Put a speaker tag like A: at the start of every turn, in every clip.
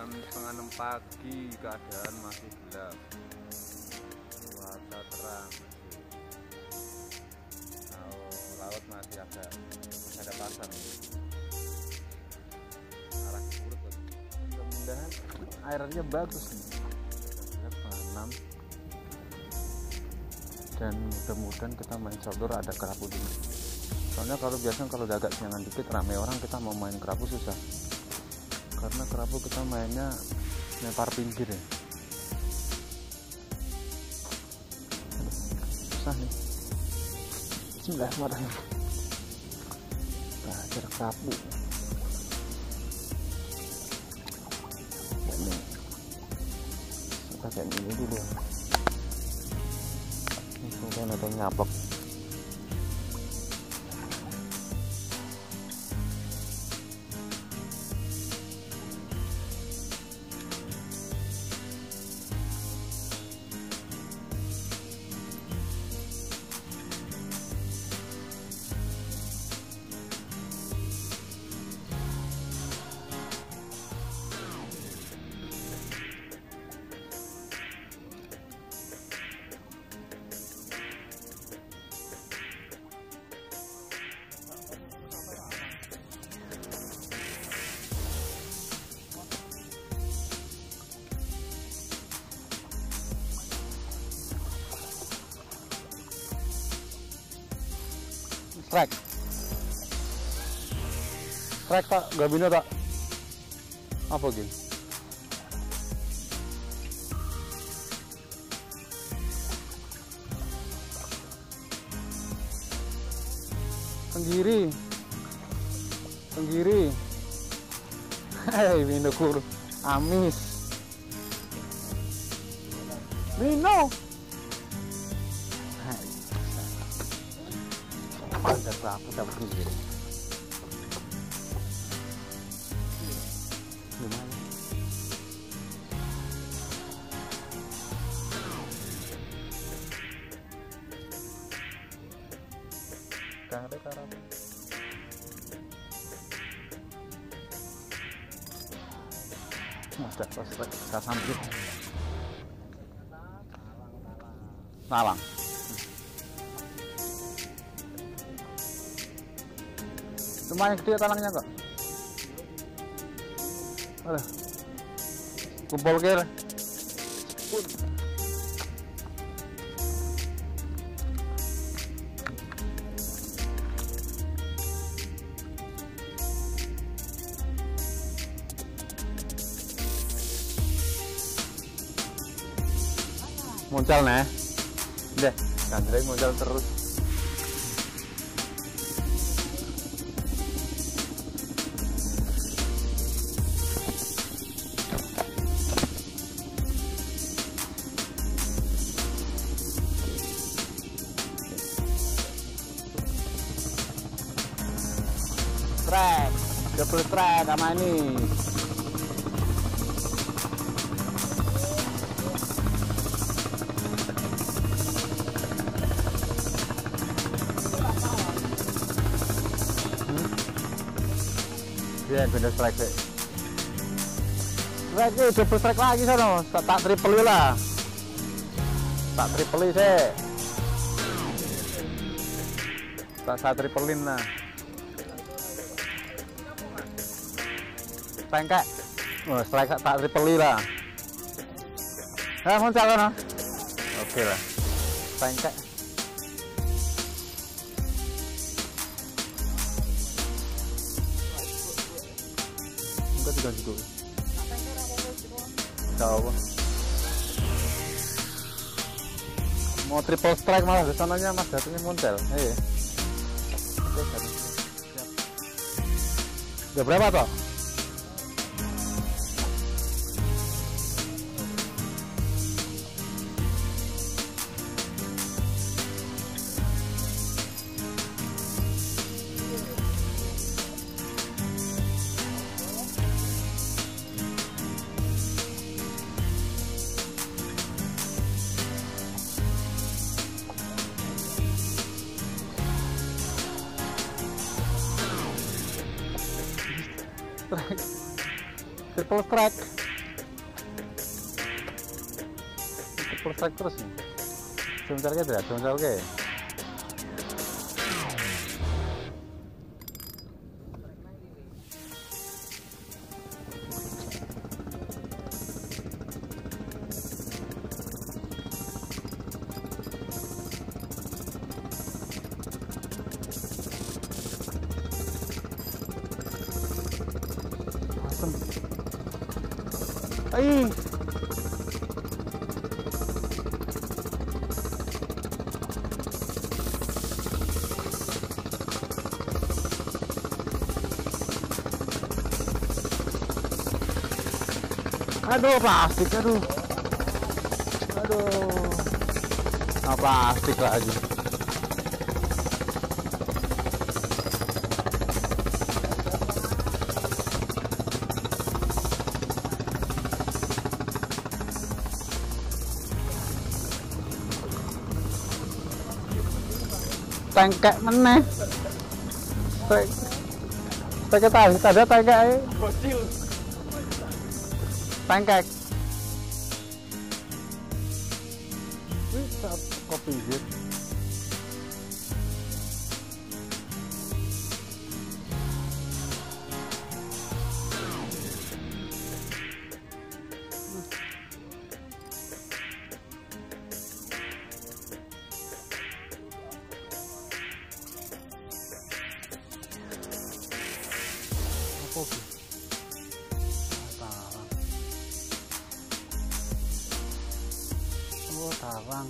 A: jam setengah 6 pagi, keadaan masih gelap, cuaca terang, laut masih ada pasang arah surut. Mudah-mudahan airnya bagus nih, setengah 6, dan mudah-mudahan kita main outdoor ada kerapu dulu. Soalnya kalau biasanya kalau udah agak siangan dikit rame orang, kita mau main kerapu susah, karena kerapu kita mainnya lempar pinggir ya. Susah nih. Bismillahirrahmanirrahim. Belajar kerapu. Ini kita kayak gini dulu. Kemudian ada nyaplok. Strike tak, gak bina tak? Apa gini? Tenggiri. Hei, Mino kur, amis. Mino. Hai. Ada kerapu dapat tenggiri. Lumayan. Gak ada kerapu. Ada prospek kita sambil talang. Lumayan gede talangnya kok. Aduh, kumpul kira. Muncul nih, deh, gandreng muncul terus. Strike, double strike sama ini. Iya, bener strike sih. Strike itu double strike lagi sana, tak triple lah. Tak triple sih. Tak triplein lah. Pengkek. Oh, strike tak triple lah. Muncul sana. Oke lah. Pengkek. Juga juga. Tahu. Mau triple strike malah di sananya Mas jatuhnya muncul. Iya. Udah berapa toh? Strike, triple strike. full strike terus nih. Sebentar aja ya, sebentar oke. Asem. Ai. Aduh, plastik, aduh. Nah, plastik lagi. Tengkek meneh. Tengkek ada tengkek. Bocil. Tengkek. Wih, kopi gitu. Kopi. Oh, tawang.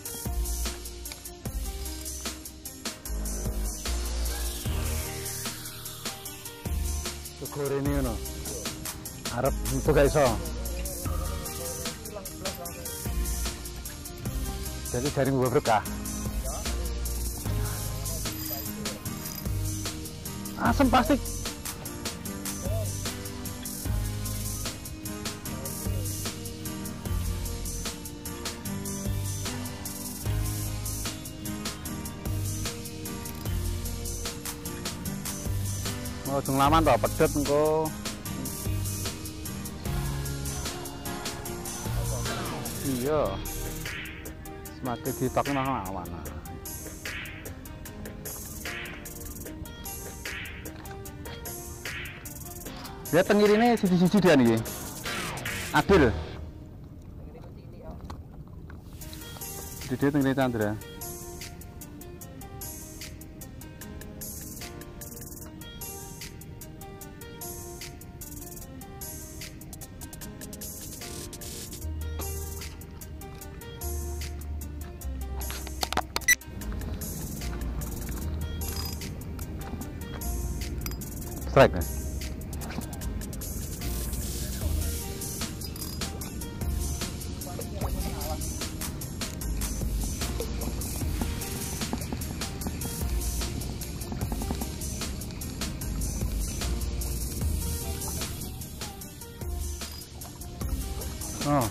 A: Syukur ini no. Arep itu gak iso. Jadi jaring gua berkah. Asam plastik. Oh, jeng laman toh pedet engko. Iya. Semakin ditok nang lawan. Ya tengirine siji-siji dia niki. Adil. Dede tengire Chandra. Strike nih. Oh.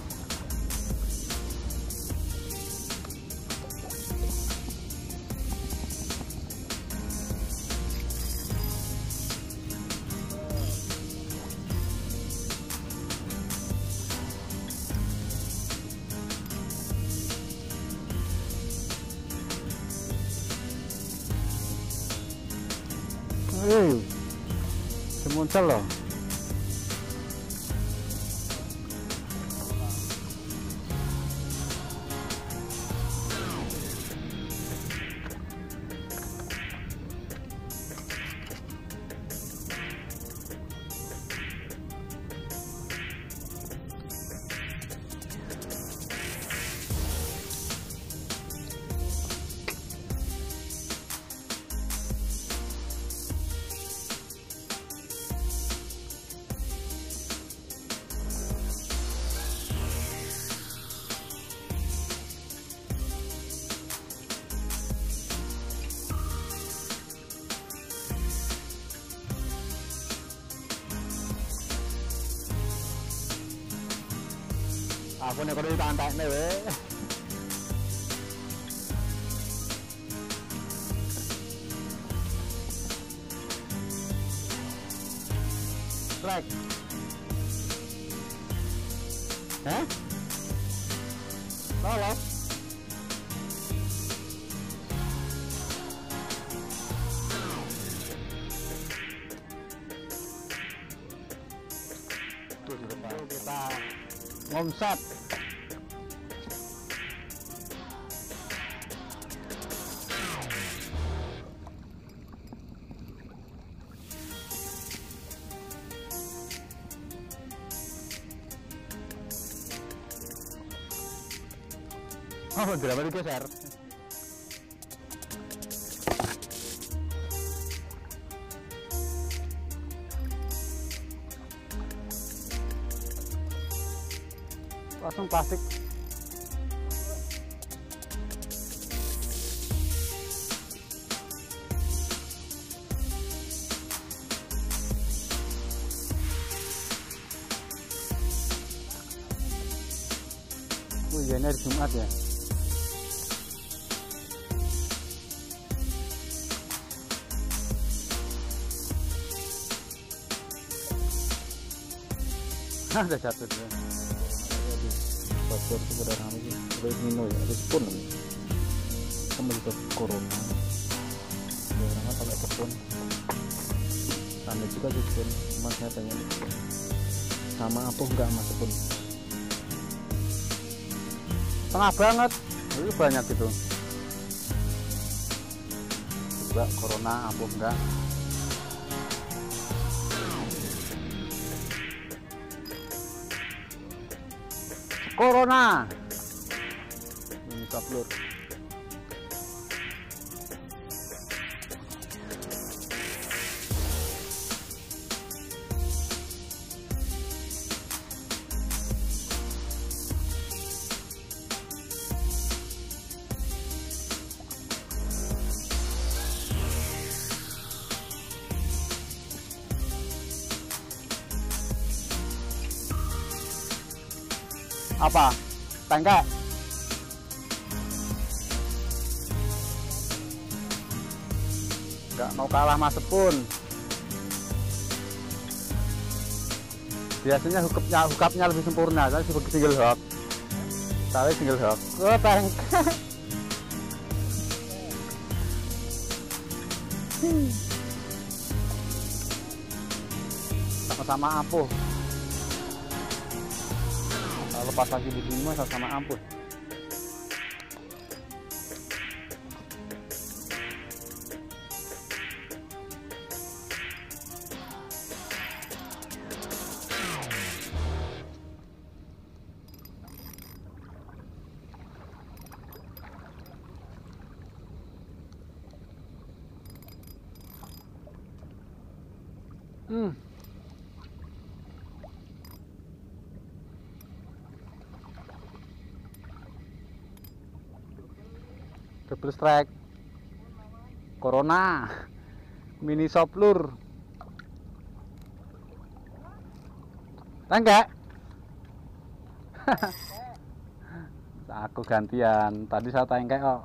A: Semuncul loh. Aku nek kudu ditantekne we. Strike. Hah? Lolos. Kita ngomset. Oh, berapa digeser? Langsung plastik. Ini hari Jumat ya. Udah jatuh dia. Sponsor itu pada ramai sih. Udah minum ya, ada spoon nih. Kembali ke corona. Orang pakai spoon. Sama juga spoon. Cuma saya tanya sama apa enggak mas spoon? Tengah banget. Itu banyak gitu. Juga corona apa enggak? Corona ini upload. Apa? Tangkap. Nggak mau kalah mas Sepun. Biasanya hukapnya lebih sempurna. Saya sebagai single hook. Saya single hook. Oh, tangkap. Sama-sama apa? Lepas lagi begini mah sama ampun. Double strike Corona mini soplur tangga. Aku gantian, tadi saya tangga kok.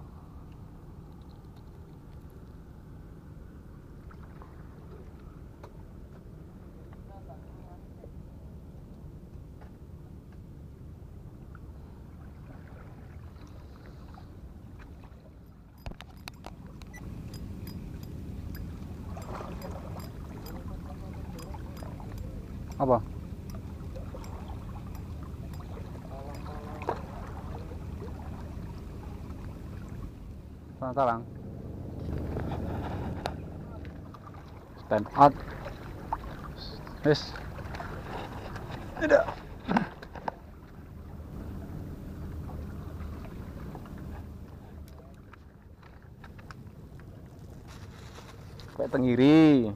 A: Apa? Talang. Stand out. Yes. Tidak. Kayak tenggiri.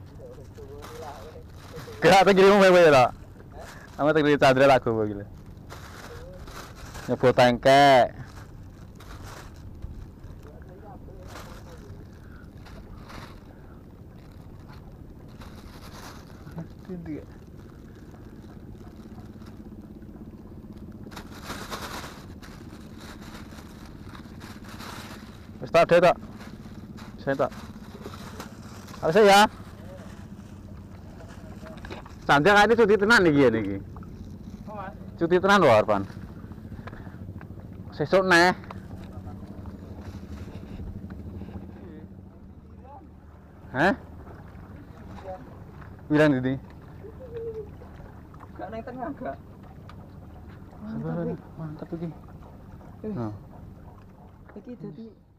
A: Gak tenggiri mau bae lah. Sama tenggiri cadre lagu begini. Nyebut tangkek. Tidak. Start deh tak? Saya tak. Harus ya. Santai ini cuti tenan nih gini. Cuti tenan loh Arpan. Sesuk neh. Hah? Bilang ini.
B: Gak nang tengah gak.
A: Mantap iki.
B: Iki dadi